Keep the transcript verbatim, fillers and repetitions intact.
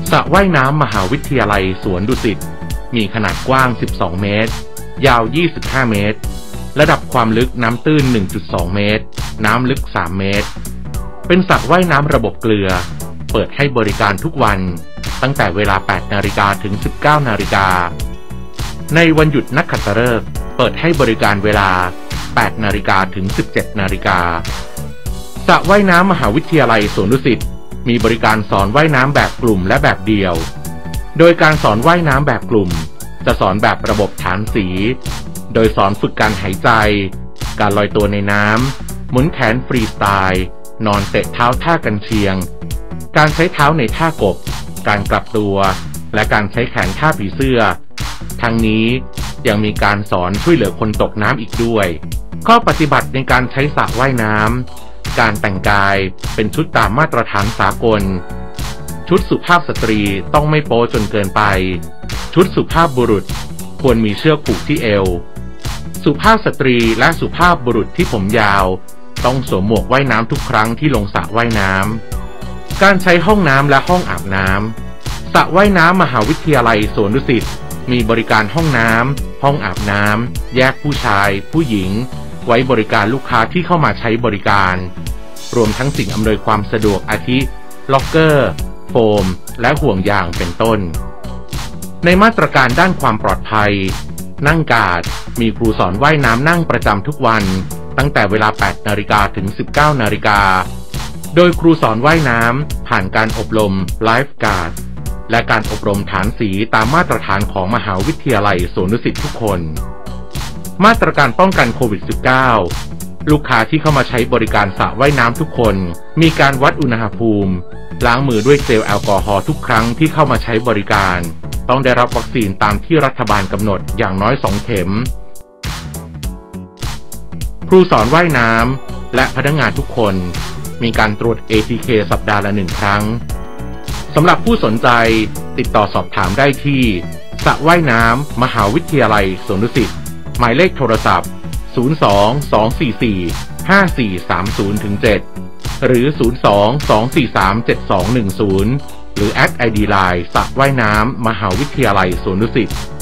สระว่ายน้ำมหาวิทยาลัยสวนดุสิตมีขนาดกว้างสิบสองเมตรยาวยี่สิบห้าเมตรระดับความลึกน้ำตื้น หนึ่งจุดสองเมตรน้ำลึกสามเมตรเป็นสระว่ายน้ำระบบเกลือเปิดให้บริการทุกวันตั้งแต่เวลา แปดนาฬิกา ถึง สิบเก้านาฬิกาในวันหยุดนักขัตฤกษ์เปิดให้บริการเวลา แปดนาฬิกา ถึง สิบเจ็ดนาฬิกาสระว่ายน้ำมหาวิทยาลัยสวนดุสิตมีบริการสอนว่ายน้ำแบบกลุ่มและแบบเดี่ยวโดยการสอนว่ายน้ำแบบกลุ่มจะสอนแบบระบบฐานสีโดยสอนฝึกการหายใจการลอยตัวในน้ำหมุนแขนฟรีสไตล์นอนเตะเท้าท่ากันเชียงการใช้เท้าในท่ากบการกลับตัวและการใช้แขนท่าผีเสื้อทั้งนี้ยังมีการสอนช่วยเหลือคนตกน้ำอีกด้วยข้อปฏิบัติในการใช้สระว่ายน้ำการแต่งกายเป็นชุดตามมาตรฐานสากลชุดสุภาพสตรีต้องไม่โป๊จนเกินไปชุดสุภาพบุรุษควรมีเชือกผูกที่เอวสุภาพสตรีและสุภาพบุรุษที่ผมยาวต้องสวมหมวกว่ายน้ำทุกครั้งที่ลงสระว่ายน้ำการใช้ห้องน้ำและห้องอาบน้ำสระว่ายน้ำมหาวิทยาลัยสวนดุสิตมีบริการห้องน้ำห้องอาบน้ำแยกผู้ชายผู้หญิงไว้บริการลูกค้าที่เข้ามาใช้บริการรวมทั้งสิ่งอำนวยความสะดวกอาทิล็อกเกอร์โฟมและห่วงยางเป็นต้นในมาตรการด้านความปลอดภัยนั่งการ์ดมีครูสอนว่ายน้ำนั่งประจำทุกวันตั้งแต่เวลา แปดนาฬิกา ถึง สิบเก้านาฬิกาโดยครูสอนว่ายน้ำผ่านการอบรมไลฟ์การ์ดและการอบรมฐานสีตามมาตรฐานของมหาวิทยาลัยสวนดุสิตทุกคนมาตรการป้องกันโควิด สิบเก้า ลูกค้าที่เข้ามาใช้บริการสระว่ายน้ำทุกคนมีการวัดอุณหภูมิล้างมือด้วยเจลแอลกอฮอล์ทุกครั้งที่เข้ามาใช้บริการต้องได้รับวัคซีนตามที่รัฐบาลกำหนดอย่างน้อยสองเข็มครูสอนว่ายน้ำและพนักงานทุกคนมีการตรวจ เอ ที เค สัปดาห์ละหนึ่งครั้งสำหรับผู้สนใจติดต่อสอบถามได้ที่สระว่ายน้ำมหาวิทยาลัยสวนดุสิตหมายเลขโทรศัพท์ศูนย์ สอง สอง สี่ สี่ ห้า สี่ สาม ศูนย์ เจ็ด หรือ ศูนย์ สอง สอง สี่ สาม เจ็ด สอง หนึ่ง ศูนย์ หรือแอด ไอ ดี ไลน์ สระว่ายน้ำมหาวิทยาลัยสวนดุสิต